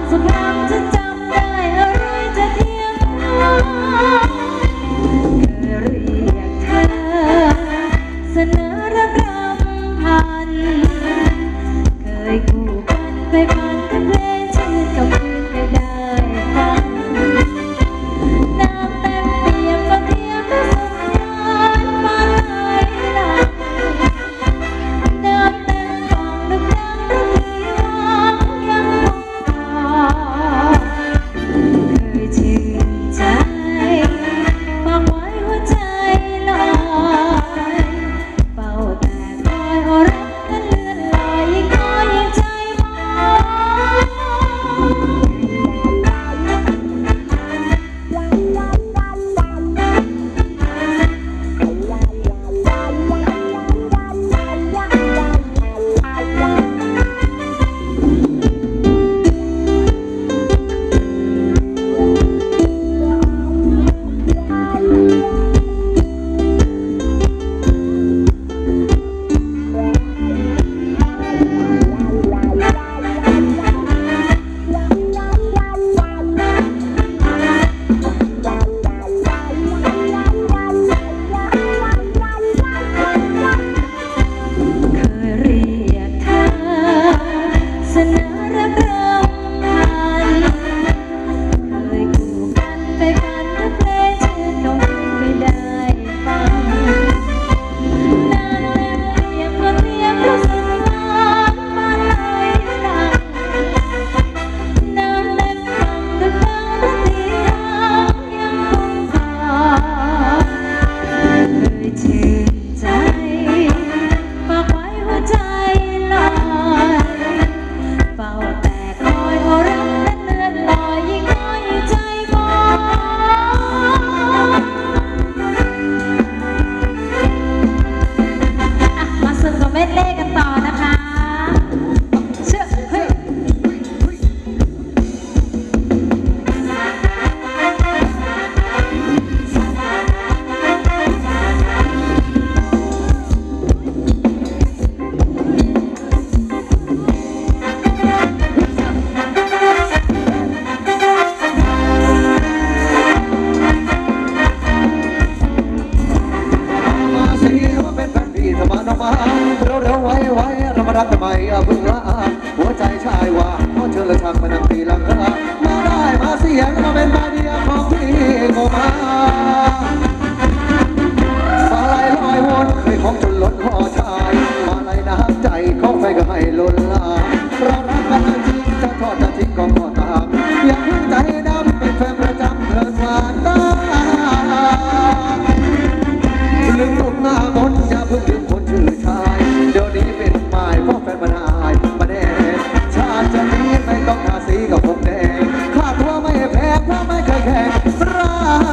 สักครั้งจะจำได้อะไรจะเทียมเคยเรียกเธอเสนอรักรำพันเคยคู่กันเคยฟังเพลงชื่นกับคืนไม่ได้ฟังน้ำเต็มเปี่ยมก็เทียมก็สงสารฟ้าไหลหลังน้ำเต็มฝั่งดึกดังระพีวังยังคงคาเคยชื่นใจฝากไว้หัวใจลอยเฝ้าแต่คอยเอารักนั้นเลื่อนลอยยิ่งคอยยิ่งใจมองรักทำไมเบื่อหัวใจชายว่าเพราะเธอเลยทางมานั่งตีลังกามาได้มาเสียงมาเป็นมาเดียของพี่ก็มาลายลอยวนเคยของจนล้นห่อชายมาลายน้ำใจของใครก็ให้ล้นลาเรารักกันจริงจะทอดจะทิ้งก็ขอตามอย่าเพิ่งใจดำเป็นแฟนประจำเธอสานตาลืมลูกหน้ามนอย่าเพิ่งลืมคนชื่อชายเดี๋ยวนี้เป็นหมายเพราะแฟนมันหายมาแน่ชาติจะนี้ไม่ต้องทาสีกับผมแดงข้าตัวไม่แพ้เพราะไม่เคยแข่งรา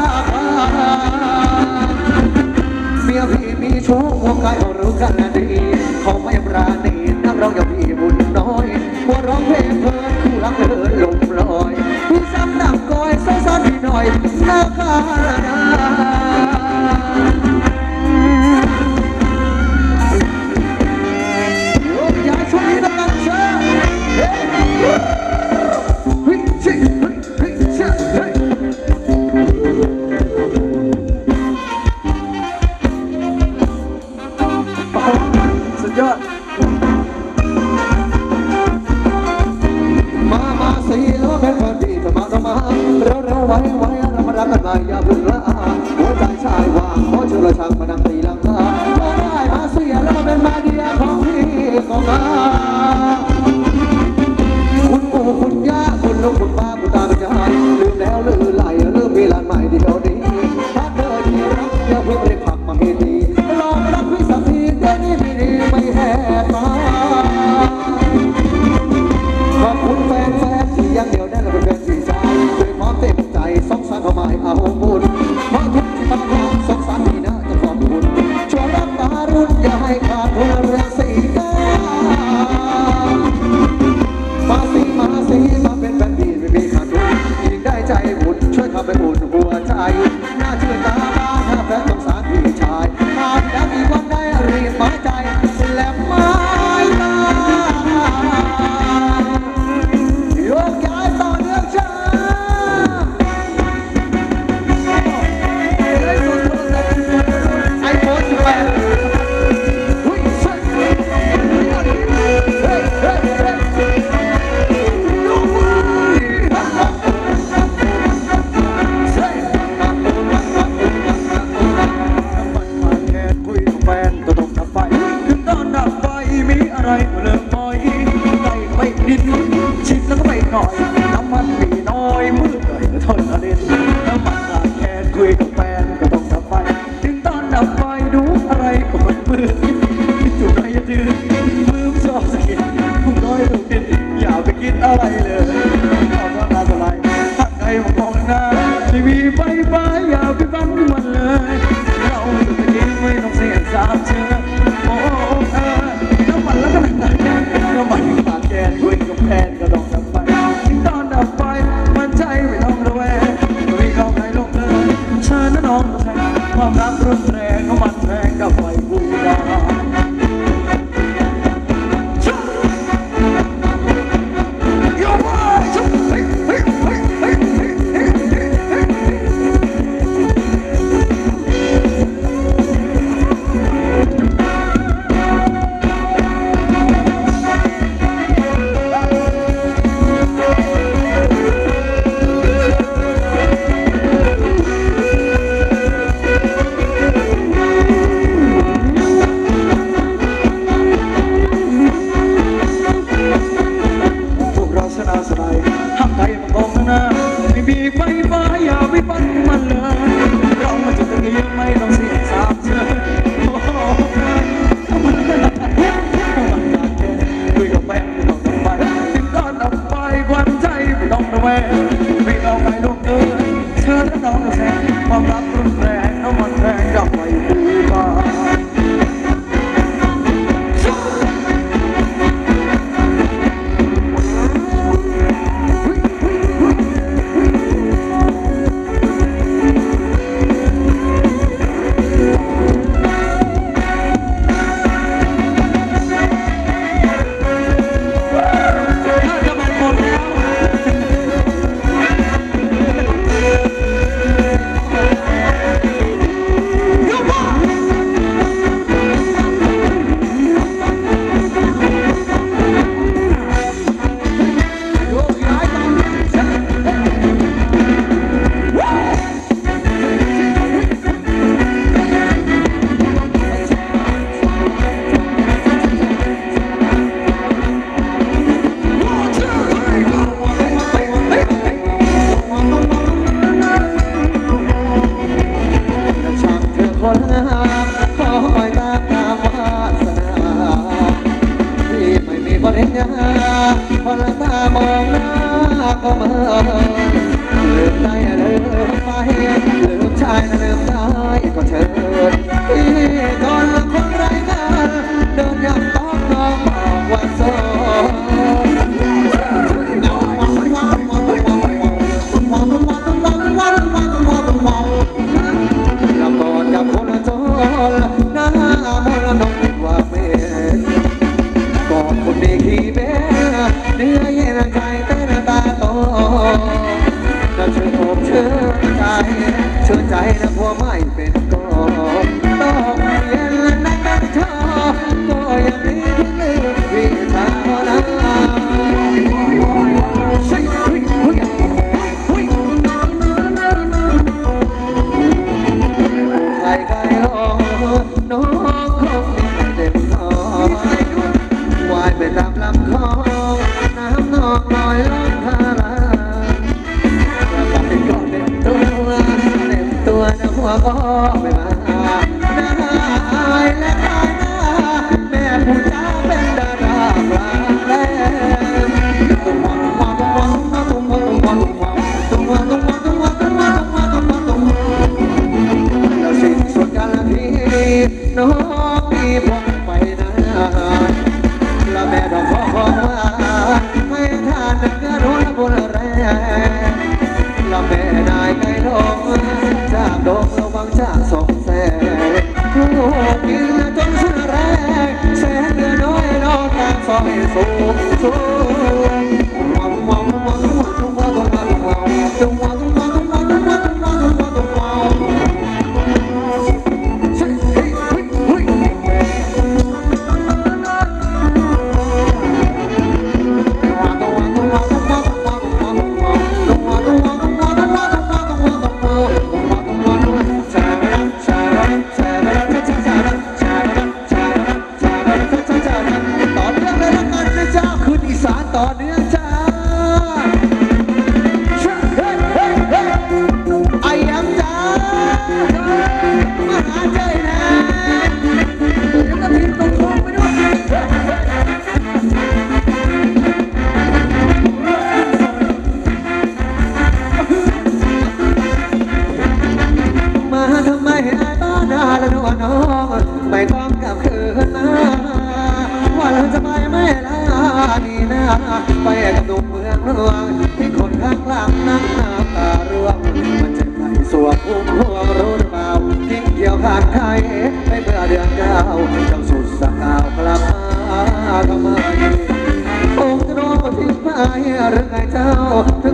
เมียพี่มีชู้หัวกายเขารู้กันดีเขาไม่ปราณีนักร้องอย่างพี่บุญน้อยหัวร้องเพลงเพลินคู่รักเลินลมลอยพี่ซ้ำดังก้อยสงสารพี่หน่อยนาคาสุดยอดมาสิแล้วเป็นคนดีจะมาเร็วไว้เรามารักกันมาอย่าเพิ่งละหัวใจชายว่างเพราะเชื่อช่างมานั่งตีลังกามาได้มาเสียแล้วมาเป็นมาเดียของพี่ก็มาคุณปู่คุณย่าคุณลุงคุณป้าคุณตาคุณยายลืมแล้วลืมไหลลืมมีหลานใหม่เดียวนี้ถ้าเธอที่รักอย่าเพิ่งเรียกผักมาให้ดีลองรักพี่สักทีเดี๋ยวนี้ไม่ดีไม่แห่มาขอบคุณแฟนที่ยังเดียวแน่นเป็นแฟนที่ใจด้วยความเต็มใจมันมีน้อยมืดเลยทนอรินน้ำมันขาดแคลนคุยกับแฟนก็ต้องดับไฟถึงตอนดับไฟดูอะไรก็มันมืดจุดไหนจะถือมือชอบสกินพุ่งน้อยดูดินอย่าไปคิดอะไรเลยเอาหน้าสลายถ้าใครมามองหน้าไม่มีไฟฟ้าอย่าไปฟังมันเลยเราจะตะกี้ไม่ต้องเสียงสาบเชื่อโอ้น้ำมันแล้วก็น้ำมันขาดแคลนคุยกับแฟนก็ต้องดับไฟถึงตอนดับไฟมันใจไม่ต้องระแวงไม่เข้าใครลงเลยเชิญน้องแทนความรักรุนแรงของมันแรงกับไฟบูดาความรักรุนแรงน้ำมันแรงกับไฟบูดาพอละตามองหน้าก็เมื่อลืมได้ลืมไปลืมชายลืมได้ก็เชิญที่ตอนคนไร้งานเดินยังต้องมองว่าโซ่แล้วก่อนกับคนจนหน้ามรดกว่าเมฆก่อนคนดีขี้เบ้เนื้อเย็นใจเต้นตาโตน่าชื่นอกชื่นใจชื่นใจนะพวไม่เป็นก็ต้องเย็นและนั่งเธอก็ยังมีที่ลืมวิชานาใครใครลองน้องคงไม่เต็มท้องวายไปตามลำคลองน้ำนองลอยล่องทาราก็เป็นก่อนเต็มตัวนะหัวก็ไม่มาหน้าอายและตายหน้าแม่ผู้เจ้าเป็นดาราปลาแหลมตุ้งวังวังวังตุ้งวังวังตุ้งวังตุ้งวังตุ้งวังตุ้งวังตุ้งวังตุ้งวังตุ้งวังแล้วสิ้นสุดการที่น้องพี่พงไปนานและแม่ดอกขอว่าให้ท่านเกิดรุ่นบุญแรงและแม่นายไก่ลงจากดงระวังจากสองแสนถูกยิงจนสิ้นแรงแสนเดือน้อยน้องตาซอยสูงสูงวังวังวังวังตุ้งวังตุ้งวังตุ้งวังตุ้งวังตุ้งวังตุ้งวังตุ้งวังตุ้งวังตุ้งวังต่อเนื่องจ้า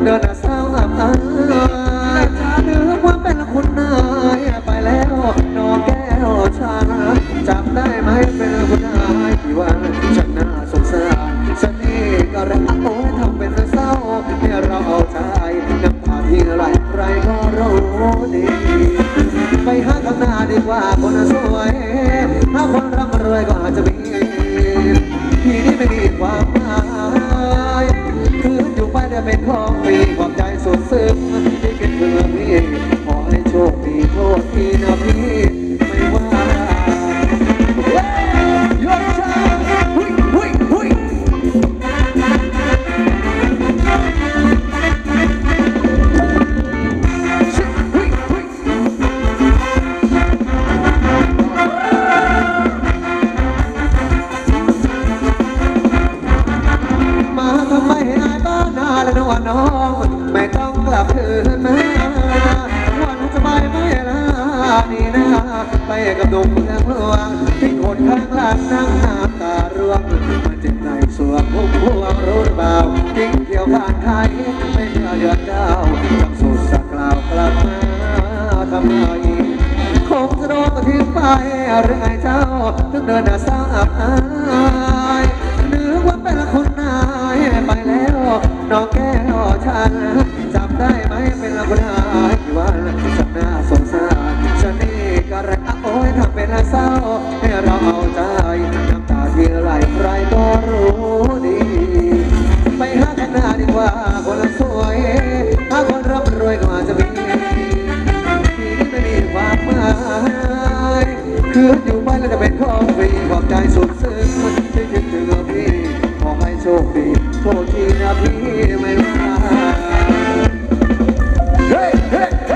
เดินเศร้าอับอายนึกว่าเป็นคุณนายไปแล้วน้องแก้วฉันจับได้ไหมเป็นคุณนายที่ว่าฉันน่าสงสารฉันนี่ก็รักโอ้ยทำเป็นเศร้าให้เราเอาใจน้ำตาที่ไหลใครก็รู้ดีไปหาข้างหน้าดีกว่าคนสวยถ้าคนร่ำรวยก็อาจจะมีที่นี่ไม่มีความหมายคืนอยู่ไปได้เป็นของฟรีความใจสุดซึ้งที่คิดถึงพี่ขอให้โชคดีโทษทีนะพี่ไม่ว่าโยนชาหุยหุยหุยมาทำไมให้อายบ้านนาและน้องน้องไม่ต้องกลับคืนมาวันจะไปไม่ลานี่นะไปกับหนุ่มเมืองหลวงที่คนข้างหลังนั่งน้ำตาร่วงมันจิตใจสวงพุ่มพวงรู้หรือเปล่าทิ้งเที่ยวผ่านไทยไม่เมื่อเดือนดาวจังสุดสักกล่าวกลับมาทำไมคงจะโดนก็ทิ้งไปหรือไงเจ้าถึงเดินหน้าเศร้าอับอายนึกว่าเป็นคนนายไปแล้วน้องแก้วฉันจำได้ไหมเป็นคนนายที่ว่าฉันน่าสงสารฉันนี่ก็รักโอ้ยทำเป็นเศร้าให้เราเอาใจน้ำตาที่ไหลใครก็รู้ดีไปหาข้างหน้าดีกว่าคนสวยถ้าคนร่ำรวยก็อาจจะมีที่นี่ไม่มีความหมายคืนอยู่ไปแล้วจะเป็นของฟรีความใจสุดซึ้งที่คิดถึงพี่ขอให้โชคดีโทษทีนะพี่ไม่ว่าเฮ้เฮ้เฮ้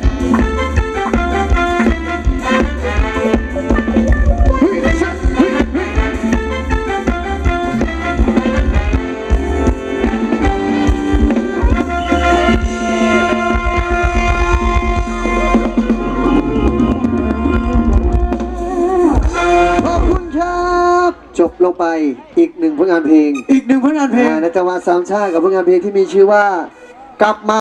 จบลงไปอีกหนึ่งผลงานเพลงอีกหนึ่งผลงานเพลงในจังหวะสามชาติกับผลงานเพลงที่มีชื่อว่ากลับมา